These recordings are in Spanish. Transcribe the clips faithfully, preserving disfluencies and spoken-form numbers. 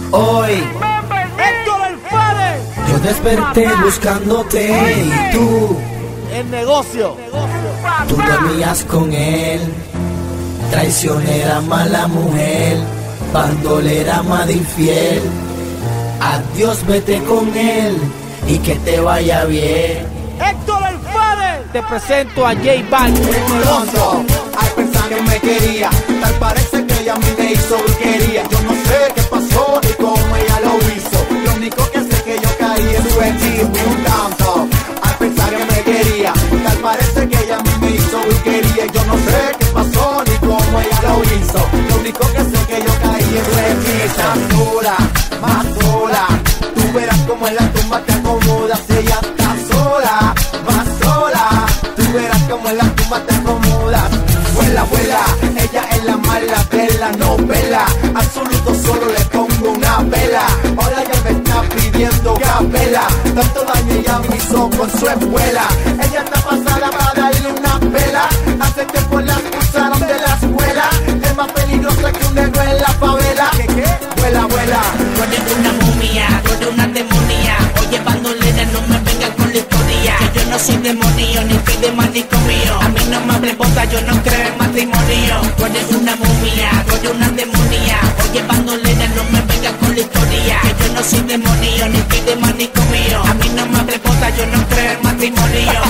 Hoy Héctor el Fade, yo desperté buscándote y tú, el negocio. tú dormías con él. Traicionera, mala mujer, bandolera, madre infiel. Adiós, vete con él y que te vaya bien. Héctor el Fade, te presento a J Balvin, el negocio. Al pensar que me quería, tal parece que ella a mí me hizo brujería. Yo no sé qué pasó ni cómo ella lo hizo. Lo único que sé es que yo caí en su hechizo y un canto. Al pensar que me quería, tal parece que ella a mí me hizo brujería. Yo no sé qué pasó ni cómo ella lo hizo. Lo único que sé es que yo caí en su hechizo. Más sola, más sola, tú verás como en la tumba te acomodas. Ella está sola, más sola, tú verás como en la tumba te acomodas. Vuela, vuela, ella es la mala de la novela. Absoluto solo le pongo una vela. Ahora ya me está pidiendo capela. Tanto daño ella me hizo con su escuela. Ella está pasada para darle una pela. Hace tiempo la expulsaron de la escuela. Es más peligrosa que un negro en la favela. ¿Qué, qué? Vuela, vuela. Tú eres una momia, tú eres una demonia. Oye, bandolera, no me vengas con la historia. Que yo no soy demonio, ni soy de manicomio. A mí no me hable bota, yo no creo en matrimonio. Tú eres una momia, tú eres una demonia. Oye, bandolera, no me vengas con la historia. Que yo no soy demonio, ni soy de manicomio. A mí no me hable bota, yo no creo en matrimonio.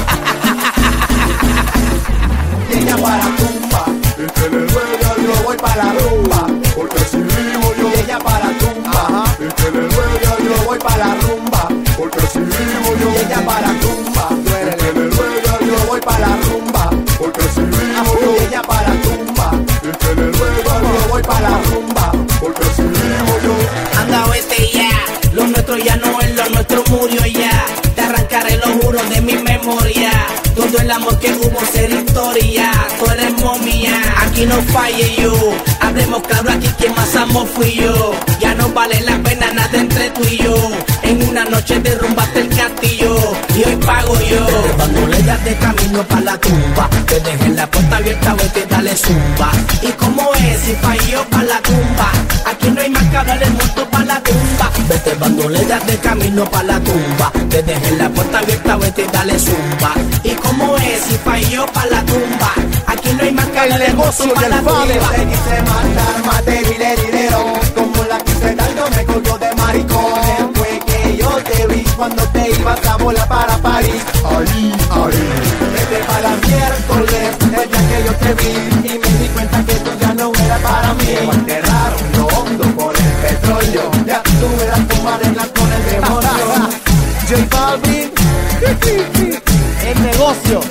Y ella para tumba, Y que le ruega a yo Dios, voy para la rumba. porque si vivo yo. Y ella para tumba, Y que le ruega a yo Dios, voy para la rumba. porque si vivo yo. Y ella para tumba, Y que le ruega a yo Dios, voy para la rumba. porque si vivo Y yo. ella para tumba, Y que le ruega a yo Dios, voy para la rumba. porque si vivo yo. Anda, vete ya, lo nuestro ya no es, lo nuestro murió ya. Te arrancaré los juros de mi memoria. Todo el amor que hubo será historia. Tú eres momia, aquí no falle yo. Hablemos claro, aquí quien más amo fui yo. Ya no vale la pena nada entre tú y yo. En una noche derrumbaste el castillo y hoy pago yo. Desde bandolera de camino para la tumba. Te dejé la puerta abierta, vete, dale zumba. ¿Y cómo es si falló para la tumba? Aquí no hay más que hablar, el muerto para la tumba. Vete bandolera de camino para la tumba. Te dejé la puerta abierta, vete, dale zumba. ¿Y cómo es si falló para la tumba? Aquí no hay más que hablar, el muerto negocio para del la Fade. tumba. Te quise matar, maté dinero. Como la quise dar, no me colgó de maricón. Fue que yo te vi cuando te ibas a volar para París. Ahí, ahí. Desde para miércoles, el día que yo te vi. Y me di cuenta que tú ya no eras para mí. Me enterraron lo hondo por el petróleo. Ya tú verás cómo arreglar con el demonio. J Balvin, El negocio.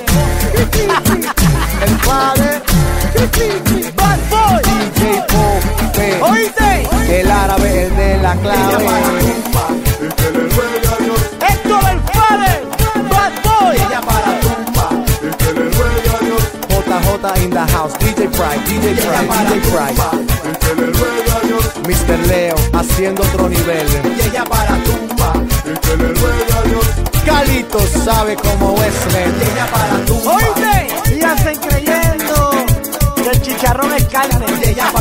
el padre, Bad Boy. D J Pop, ¿Oíste? el árabe, el de la clave. Y que le ruega a Dios, Héctor el Fade, Bad Boy. Ella para tumba. y que le ruega a Dios, J J in the house, D J Pride, D J Pride, D J Pride, y que le ruega a Dios, mister Leo, haciendo otro nivel. Y ella para tumba. y que le ruega a Dios, Calito sabe cómo es, men. Y ella para tumba. ¿Oíste? Y hacen creyendo que el chicharrón es carne. Y ella